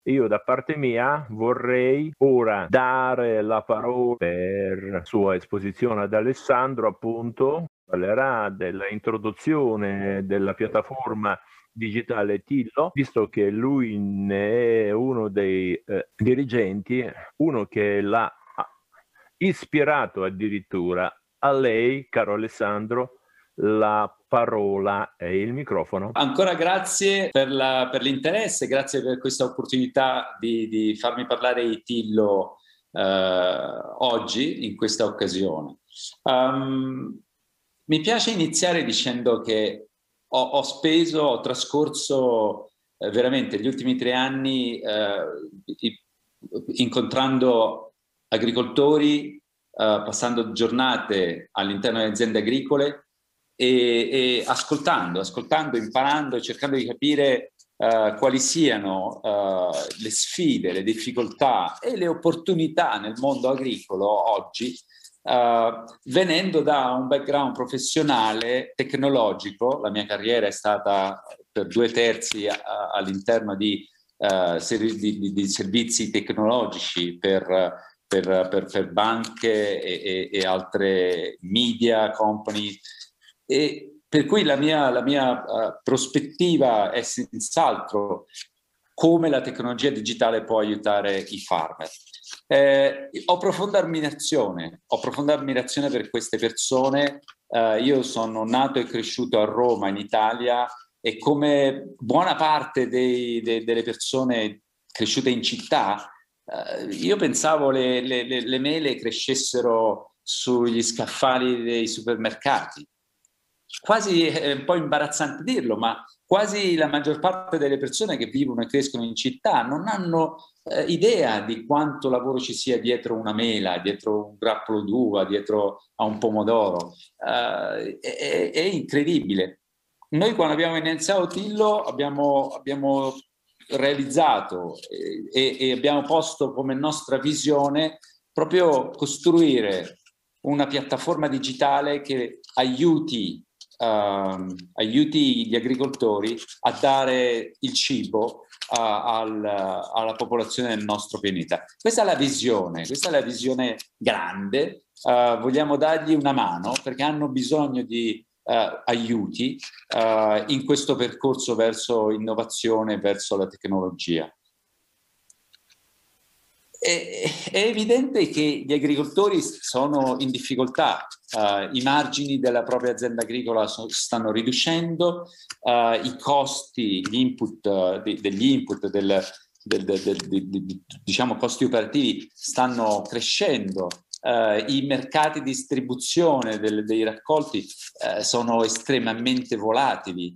Io da parte mia vorrei ora dare la parola per sua esposizione ad Alessandro, appunto, parlerà dell'introduzione della piattaforma digitale Tillo, visto che lui ne è uno dei dirigenti, uno che l'ha ispirato addirittura. A lei, caro Alessandro, la parola e il microfono. Ancora grazie per l'interesse, grazie per questa opportunità di farmi parlare di Tillo oggi, in questa occasione. Mi piace iniziare dicendo che ho trascorso veramente gli ultimi 3 anni incontrando agricoltori, passando giornate all'interno delle aziende agricole e ascoltando, imparando e cercando di capire quali siano le sfide, le difficoltà e le opportunità nel mondo agricolo oggi, venendo da un background professionale tecnologico. La mia carriera è stata per 2/3 all'interno di servizi tecnologici per banche e altre media company, e per cui la mia prospettiva è senz'altro come la tecnologia digitale può aiutare i farmer. Ho profonda ammirazione per queste persone. Io sono nato e cresciuto a Roma, in Italia, e come buona parte delle persone cresciute in città, io pensavo le mele crescessero sugli scaffali dei supermercati. Quasi è un po' imbarazzante dirlo, ma quasi la maggior parte delle persone che vivono e crescono in città non hanno idea di quanto lavoro ci sia dietro una mela, dietro un grappolo d'uva, dietro a un pomodoro. È incredibile. Noi, quando abbiamo iniziato Tillo, abbiamo realizzato e abbiamo posto come nostra visione proprio costruire una piattaforma digitale che aiuti gli agricoltori a dare il cibo alla popolazione del nostro pianeta. Questa è la visione grande. Vogliamo dargli una mano perché hanno bisogno di aiuti in questo percorso verso innovazione, verso la tecnologia. È evidente che gli agricoltori sono in difficoltà, i margini della propria azienda agricola stanno riducendo, i costi, gli input, degli input, diciamo costi operativi stanno crescendo, i mercati di distribuzione dei raccolti sono estremamente volatili.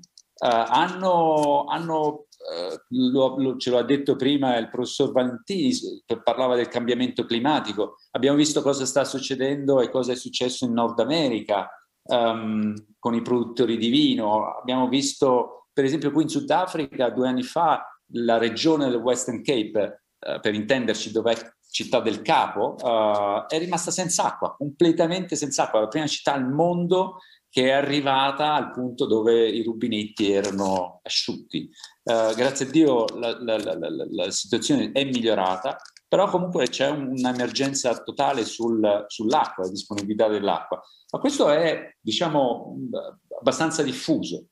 Ce lo ha detto prima il professor Valentini, che parlava del cambiamento climatico. Abbiamo visto cosa sta succedendo e cosa è successo in Nord America con i produttori di vino. Abbiamo visto, per esempio, qui in Sudafrica 2 anni fa, la regione del Western Cape, per intenderci, dov'è Città del Capo, è rimasta senza acqua, completamente senza acqua. La prima città al mondo che è arrivata al punto dove i rubinetti erano asciutti. Grazie a Dio la situazione è migliorata, però comunque c'è un'emergenza totale sull'acqua, la disponibilità dell'acqua. Ma questo è, diciamo, abbastanza diffuso.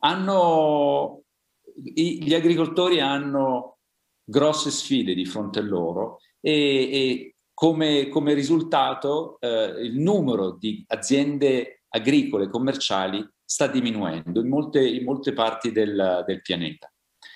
Gli agricoltori hanno grosse sfide di fronte a loro e come risultato il numero di aziende agricole, commerciali, sta diminuendo in molte parti del pianeta.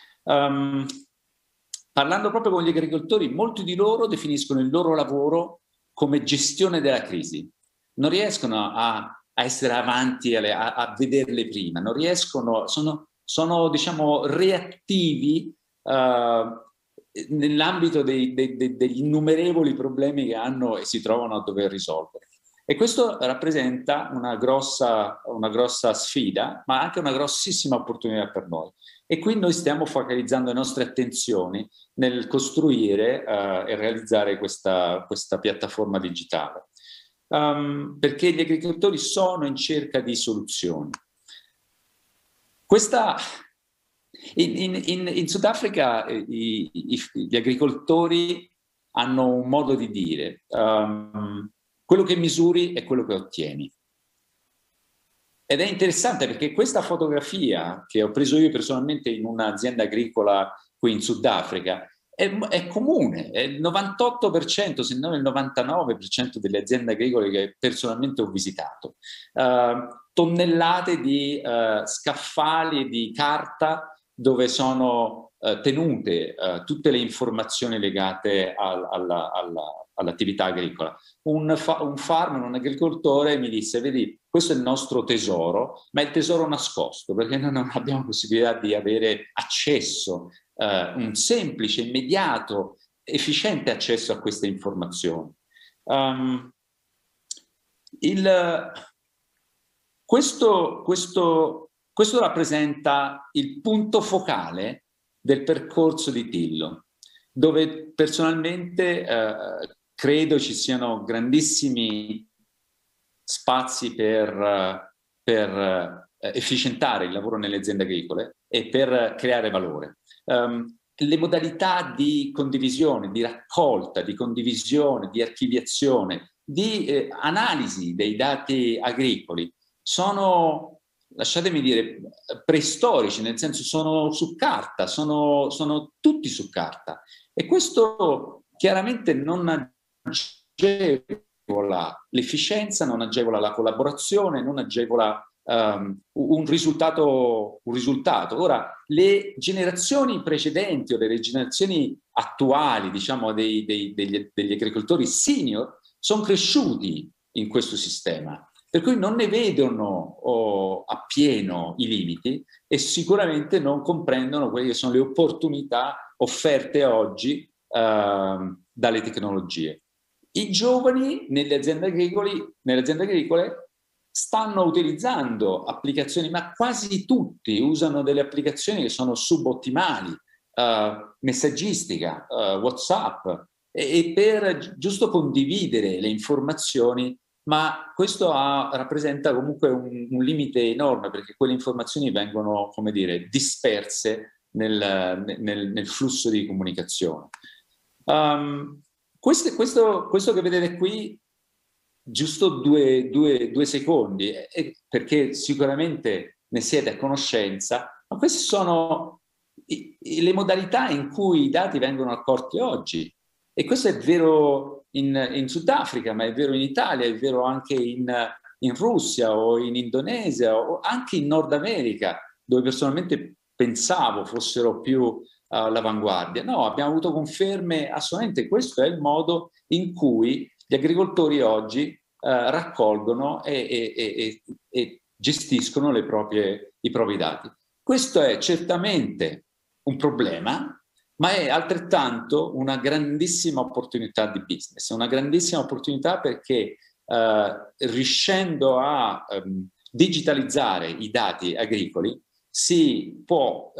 Parlando proprio con gli agricoltori, molti di loro definiscono il loro lavoro come gestione della crisi. Non riescono a essere avanti, a vederle prima, non riescono, sono diciamo reattivi nell'ambito degli innumerevoli problemi che hanno e si trovano a dover risolvere. E questo rappresenta una grossa sfida, ma anche una grossissima opportunità per noi. E qui noi stiamo focalizzando le nostre attenzioni nel costruire e realizzare questa piattaforma digitale. Perché gli agricoltori sono in cerca di soluzioni. Questa In Sudafrica gli agricoltori hanno un modo di dire, quello che misuri è quello che ottieni. Ed è interessante perché questa fotografia che ho preso io personalmente in un'azienda agricola qui in Sudafrica è comune, è il 98%, se non il 99% delle aziende agricole che personalmente ho visitato. Tonnellate di scaffali di carta dove sono tenute tutte le informazioni legate all'attività agricola. Un farmer, un agricoltore mi disse: vedi, questo è il nostro tesoro, ma è il tesoro nascosto, perché noi non abbiamo possibilità di avere accesso, un semplice, immediato, efficiente accesso a queste informazioni. Questo rappresenta il punto focale del percorso di Tillo, dove personalmente credo ci siano grandissimi spazi per efficientare il lavoro nelle aziende agricole e per creare valore. Le modalità di condivisione, di raccolta, di condivisione, di archiviazione, di analisi dei dati agricoli sono, lasciatemi dire, preistorici, nel senso sono su carta, sono tutti su carta. E questo chiaramente non agevola l'efficienza, non agevola la collaborazione, non agevola un risultato. Ora, le generazioni precedenti o le generazioni attuali, diciamo, degli agricoltori senior, sono cresciuti in questo sistema, per cui non ne vedono appieno i limiti e sicuramente non comprendono quelle che sono le opportunità offerte oggi dalle tecnologie. I giovani nelle aziende agricole stanno utilizzando applicazioni, ma quasi tutti usano delle applicazioni che sono subottimali, messaggistica, WhatsApp, e per giusto condividere le informazioni, ma questo rappresenta comunque un limite enorme, perché quelle informazioni vengono, come dire, disperse nel flusso di comunicazione. Questo che vedete qui, giusto due secondi, perché sicuramente ne siete a conoscenza, ma queste sono le modalità in cui i dati vengono raccolti oggi. E questo è vero in Sudafrica, ma è vero in Italia, è vero anche in Russia o in Indonesia o anche in Nord America, dove personalmente pensavo fossero più all'avanguardia. No, abbiamo avuto conferme, assolutamente questo è il modo in cui gli agricoltori oggi raccolgono e gestiscono i propri dati. Questo è certamente un problema, ma è altrettanto una grandissima opportunità di business, una grandissima opportunità perché riuscendo a digitalizzare i dati agricoli si può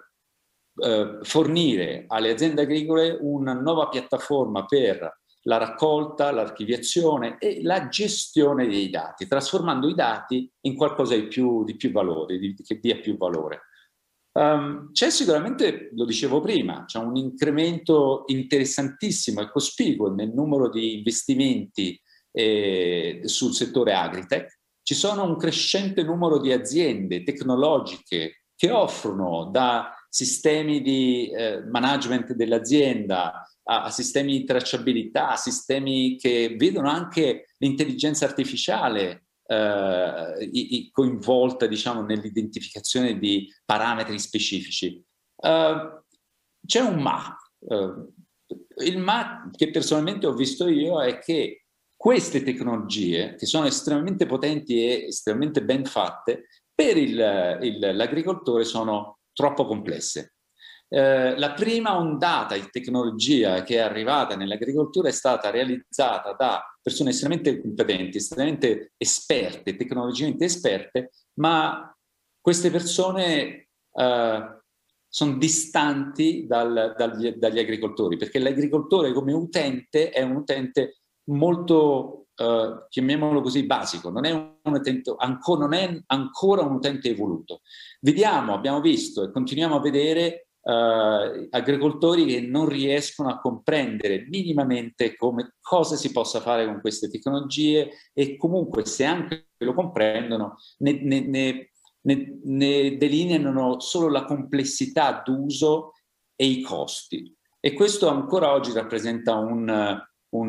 fornire alle aziende agricole una nuova piattaforma per la raccolta, l'archiviazione e la gestione dei dati, trasformando i dati in qualcosa di più valore, che dia più valore. C'è sicuramente, lo dicevo prima, c'è un incremento interessantissimo e cospicuo nel numero di investimenti sul settore agritech. Ci sono un crescente numero di aziende tecnologiche che offrono da sistemi di management dell'azienda a sistemi di tracciabilità, a sistemi che vedono anche l'intelligenza artificiale coinvolta, diciamo, nell'identificazione di parametri specifici. C'è un ma. Il ma che personalmente ho visto io è che queste tecnologie, che sono estremamente potenti e estremamente ben fatte, per l'agricoltore sono troppo complesse. La prima ondata di tecnologia che è arrivata nell'agricoltura è stata realizzata da persone estremamente competenti, estremamente esperte, tecnologicamente esperte, ma queste persone sono distanti dagli agricoltori, perché l'agricoltore come utente è un utente molto chiamiamolo così, basico, non è non è ancora un utente evoluto. Abbiamo visto e continuiamo a vedere agricoltori che non riescono a comprendere minimamente cosa si possa fare con queste tecnologie, e comunque, se anche lo comprendono, ne delineano solo la complessità d'uso e i costi. E questo ancora oggi rappresenta una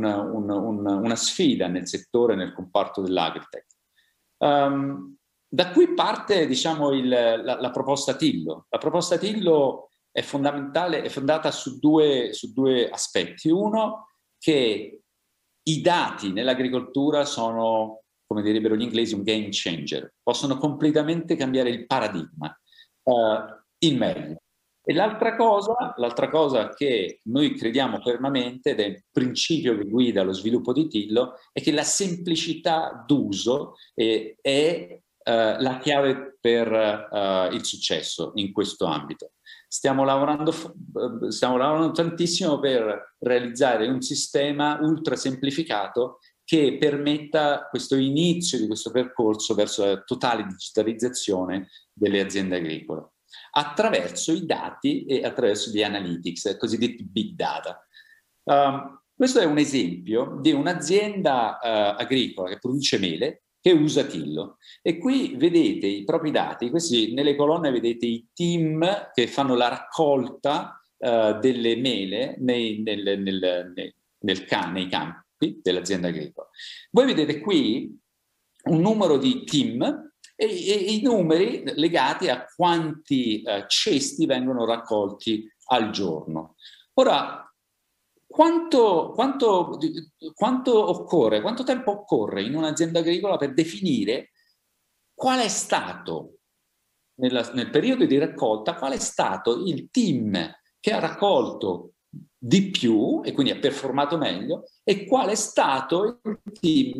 sfida nel settore, nel comparto dell'agritech. Da qui parte, diciamo, la proposta Tillo. La proposta Tillo è fondamentale, è fondata su due aspetti. Uno, che i dati nell'agricoltura sono, come direbbero gli inglesi, un game changer. Possono completamente cambiare il paradigma in meglio. E l'altra cosa che noi crediamo fermamente, ed è il principio che guida lo sviluppo di Tillo, è che la semplicità d'uso è la chiave per il successo in questo ambito. Stiamo lavorando tantissimo per realizzare un sistema ultra semplificato che permetta questo inizio di questo percorso verso la totale digitalizzazione delle aziende agricole, attraverso i dati e attraverso gli analytics, cosiddetti big data. Questo è un esempio di un'azienda agricola che produce mele, che usa Tillo. E qui vedete i propri dati, questi, nelle colonne vedete i team che fanno la raccolta delle mele nei campi dell'azienda agricola. Voi vedete qui un numero di team e i numeri legati a quanti cesti vengono raccolti al giorno. Ora, quanto tempo occorre in un'azienda agricola per definire qual è stato, nel periodo di raccolta, qual è stato il team che ha raccolto di più e quindi ha performato meglio, e qual è stato il team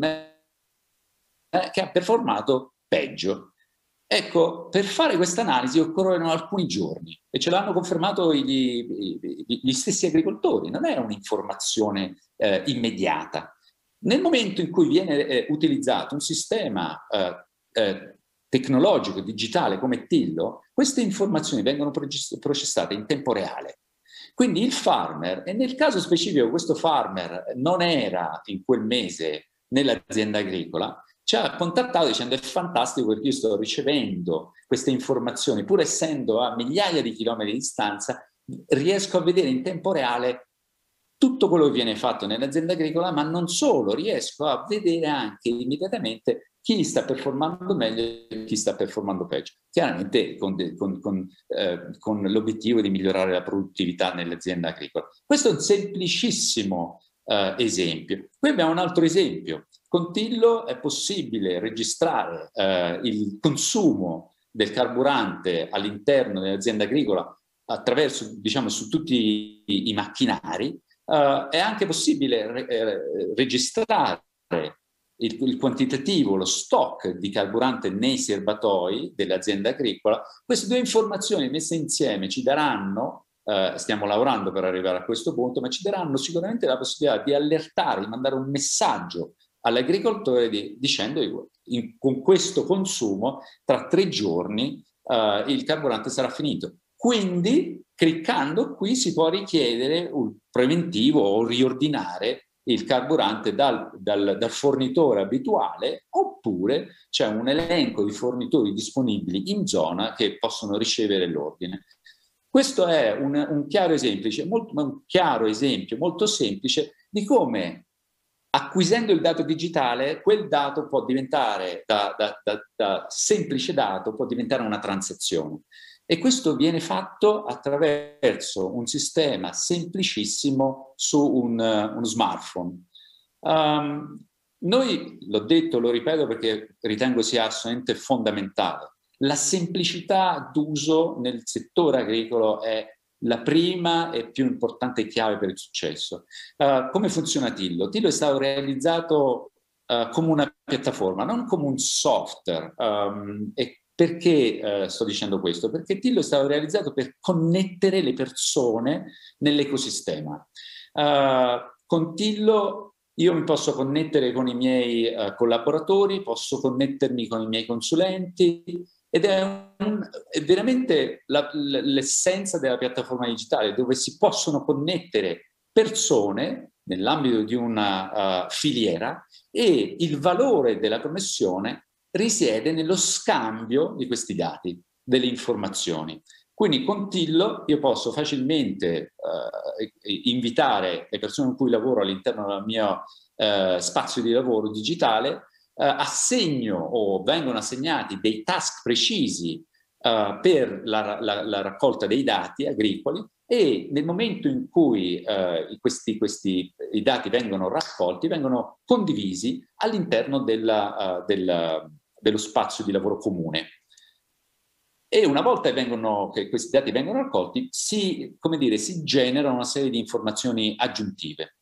che ha performato peggio? Ecco, per fare questa analisi occorrono alcuni giorni, e ce l'hanno confermato gli stessi agricoltori. Non è un'informazione immediata. Nel momento in cui viene utilizzato un sistema tecnologico, digitale come Tillo, queste informazioni vengono processate in tempo reale. Quindi il farmer, e nel caso specifico questo farmer non era in quel mese nell'azienda agricola, ci ha contattato dicendo: è fantastico perché io sto ricevendo queste informazioni, pur essendo a migliaia di chilometri di distanza, riesco a vedere in tempo reale tutto quello che viene fatto nell'azienda agricola, ma non solo, riesco a vedere anche immediatamente chi sta performando meglio e chi sta performando peggio, chiaramente con l'obiettivo di migliorare la produttività nell'azienda agricola. Questo è un semplicissimo esempio. Qui abbiamo un altro esempio. Con Tillo è possibile registrare il consumo del carburante all'interno dell'azienda agricola attraverso, diciamo, su tutti i macchinari. È anche possibile registrare il quantitativo, lo stock di carburante nei serbatoi dell'azienda agricola. Queste due informazioni messe insieme ci daranno, stiamo lavorando per arrivare a questo punto, ma ci daranno sicuramente la possibilità di allertare, di mandare un messaggio all'agricoltore dicendo: con questo consumo tra 3 giorni il carburante sarà finito. Quindi, cliccando qui, si può richiedere un preventivo o riordinare il carburante dal fornitore abituale, oppure c'è un elenco di fornitori disponibili in zona che possono ricevere l'ordine. Questo è un chiaro esempio molto semplice di come, acquisendo il dato digitale, quel dato può diventare, da semplice dato, può diventare una transazione. E questo viene fatto attraverso un sistema semplicissimo su uno smartphone. Noi, l'ho detto, lo ripeto perché ritengo sia assolutamente fondamentale, la semplicità d'uso nel settore agricolo è la prima e più importante chiave per il successo. Come funziona Tillo? Tillo è stato realizzato come una piattaforma, non come un software. E perché sto dicendo questo? Perché Tillo è stato realizzato per connettere le persone nell'ecosistema. Con Tillo io mi posso connettere con i miei collaboratori, posso connettermi con i miei consulenti, ed è veramente l'essenza della piattaforma digitale, dove si possono connettere persone nell'ambito di una filiera, e il valore della connessione risiede nello scambio di questi dati, delle informazioni. Quindi con Tillo io posso facilmente invitare le persone con cui lavoro all'interno del mio spazio di lavoro digitale, assegno o vengono assegnati dei task precisi per la raccolta dei dati agricoli, e nel momento in cui i dati vengono raccolti, vengono condivisi all'interno dello spazio di lavoro comune. E una volta che questi dati vengono raccolti, si generano una serie di informazioni aggiuntive.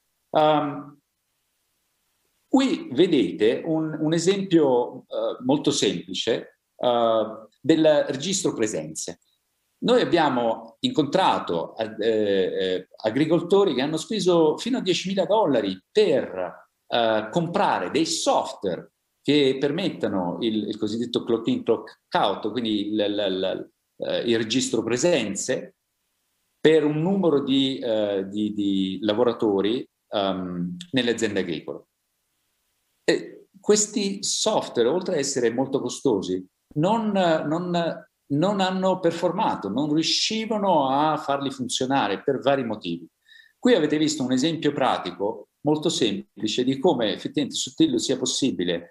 Qui vedete un esempio molto semplice del registro presenze. Noi abbiamo incontrato agricoltori che hanno speso fino a $10.000 per comprare dei software che permettano il cosiddetto clock in, clock out, quindi il registro presenze per un numero di lavoratori nelle aziende agricole. E questi software, oltre a essere molto costosi, non hanno performato, non riuscivano a farli funzionare per vari motivi. Qui avete visto un esempio pratico molto semplice di come effettivamente su Tillo sia possibile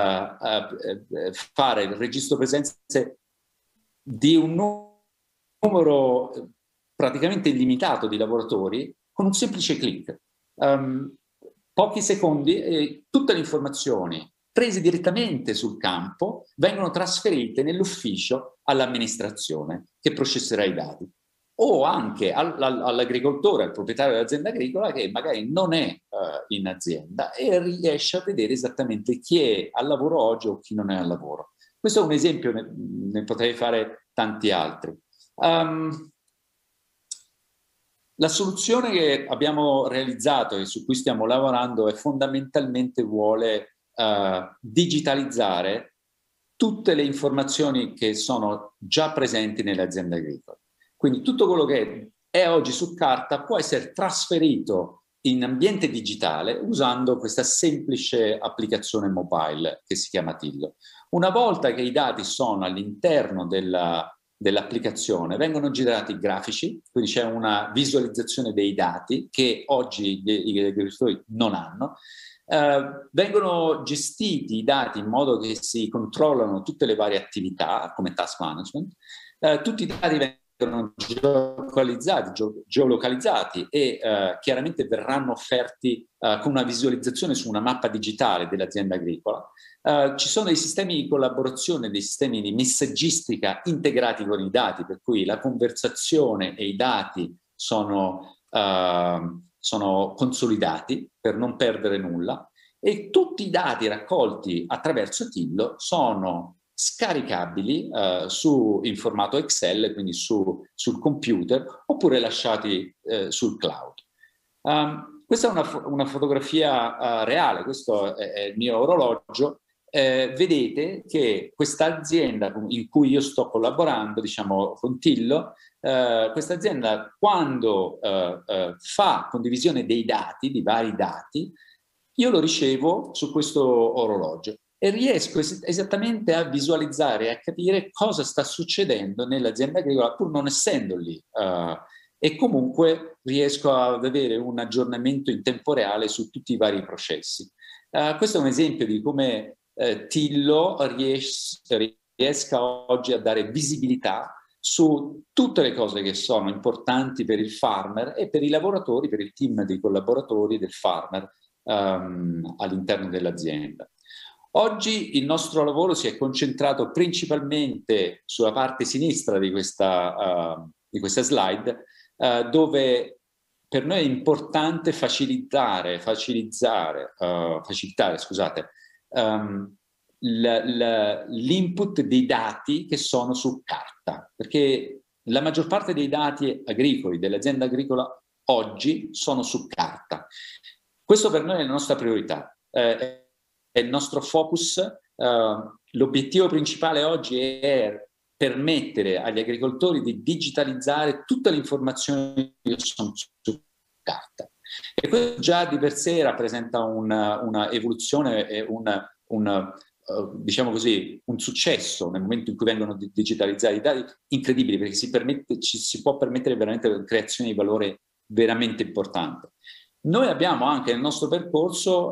fare il registro presenze di un numero praticamente illimitato di lavoratori con un semplice click. Pochi secondi e tutte le informazioni prese direttamente sul campo vengono trasferite nell'ufficio all'amministrazione che processerà i dati, o anche all'agricoltore, al proprietario dell'azienda agricola, che magari non è in azienda e riesce a vedere esattamente chi è al lavoro oggi o chi non è al lavoro. Questo è un esempio, ne potrei fare tanti altri. La soluzione che abbiamo realizzato e su cui stiamo lavorando è fondamentalmente vuole digitalizzare tutte le informazioni che sono già presenti nelle aziende agricole. Quindi tutto quello che è oggi su carta può essere trasferito in ambiente digitale usando questa semplice applicazione mobile che si chiama Tillo. Una volta che i dati sono all'interno dell'applicazione, vengono generati grafici, quindi c'è una visualizzazione dei dati che oggi gli agricoltori non hanno. Vengono gestiti i dati in modo che si controllano tutte le varie attività come task management. Tutti i dati vengono geolocalizzati e chiaramente verranno offerti con una visualizzazione su una mappa digitale dell'azienda agricola. Ci sono dei sistemi di collaborazione, dei sistemi di messaggistica integrati con i dati, per cui la conversazione e i dati sono consolidati per non perdere nulla, e tutti i dati raccolti attraverso Tillo sono scaricabili in formato Excel, quindi sul computer, oppure lasciati sul cloud. Questa è una fotografia reale, questo è il mio orologio. Vedete che questa azienda in cui io sto collaborando, diciamo con Tillo, questa azienda quando fa condivisione dei dati, di vari dati, io lo ricevo su questo orologio e riesco esattamente a visualizzare e a capire cosa sta succedendo nell'azienda agricola, pur non essendo lì. E comunque riesco ad avere un aggiornamento in tempo reale su tutti i vari processi. Questo è un esempio di come Tillo riesca oggi a dare visibilità su tutte le cose che sono importanti per il farmer e per i lavoratori, per il team dei collaboratori del farmer all'interno dell'azienda. Oggi il nostro lavoro si è concentrato principalmente sulla parte sinistra di questa slide, dove per noi è importante facilitare l'input dei dati che sono su carta, perché la maggior parte dei dati agricoli dell'azienda agricola oggi sono su carta. Questo per noi è la nostra priorità, è il nostro focus. L'obiettivo principale oggi è permettere agli agricoltori di digitalizzare tutte le informazioni che sono su carta. E questo già di per sé rappresenta una evoluzione e diciamo così, un successo nel momento in cui vengono digitalizzati i dati, incredibili, perché ci si può permettere veramente la creazione di valore veramente importante. Noi abbiamo anche nel nostro percorso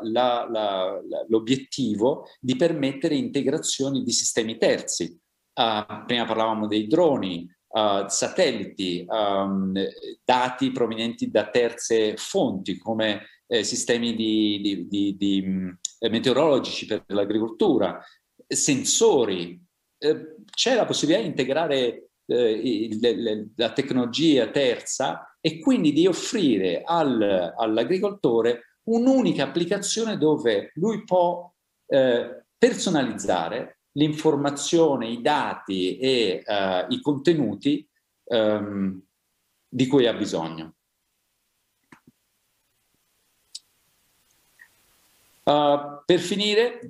l'obiettivo di permettere integrazioni di sistemi terzi. Prima parlavamo dei droni, satelliti, dati provenienti da terze fonti come sistemi meteorologici per l'agricoltura, sensori. C'è la possibilità di integrare la tecnologia terza e quindi di offrire all'agricoltore un'unica applicazione dove lui può personalizzare l'informazione, i dati e i contenuti di cui ha bisogno. Per finire,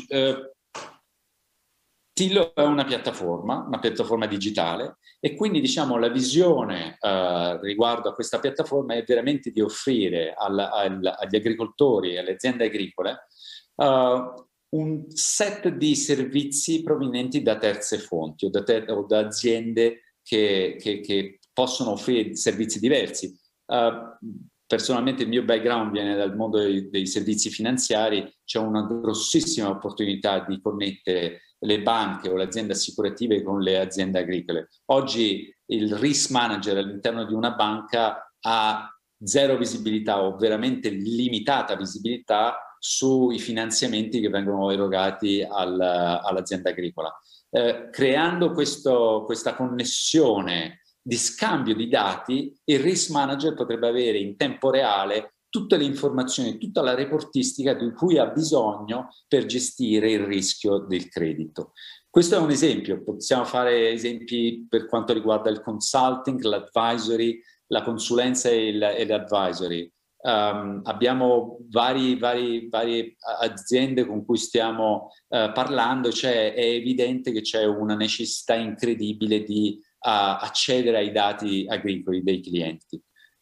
Tillo è una piattaforma digitale, e quindi diciamo la visione riguardo a questa piattaforma è veramente di offrire agli agricoltori e alle aziende agricole un set di servizi provenienti da terze fonti o da aziende che possono offrire servizi diversi. Personalmente il mio background viene dal mondo dei servizi finanziari, c'è una grossissima opportunità di connettere le banche o le aziende assicurative con le aziende agricole. Oggi il risk manager all'interno di una banca ha zero visibilità o veramente limitata visibilità sui finanziamenti che vengono erogati all'azienda agricola. Creando questa connessione di scambio di dati, il risk manager potrebbe avere in tempo reale tutte le informazioni, tutta la reportistica di cui ha bisogno per gestire il rischio del credito. Questo è un esempio, possiamo fare esempi per quanto riguarda il consulting, l'advisory, la consulenza e l'advisory. Abbiamo varie aziende con cui stiamo parlando, è evidente che c'è una necessità incredibile di accedere ai dati agricoli dei clienti.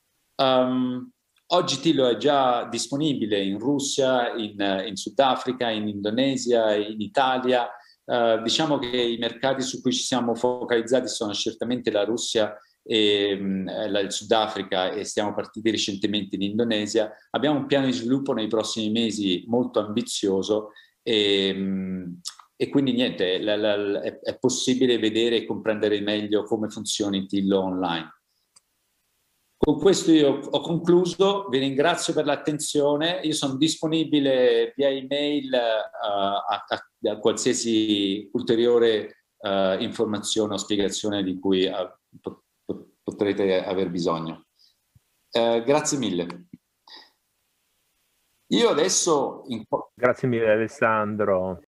Oggi Tillo è già disponibile in Russia, in Sudafrica, in Indonesia, in Italia. Diciamo che i mercati su cui ci siamo focalizzati sono certamente la Russia e il Sudafrica, e siamo partiti recentemente in Indonesia. Abbiamo un piano di sviluppo nei prossimi mesi molto ambizioso e quindi niente, è possibile vedere e comprendere meglio come funziona Tillo online. Con questo io ho concluso, vi ringrazio per l'attenzione, io sono disponibile via email a qualsiasi ulteriore informazione o spiegazione di cui potrete aver bisogno. Grazie mille. Io adesso... Grazie mille Alessandro.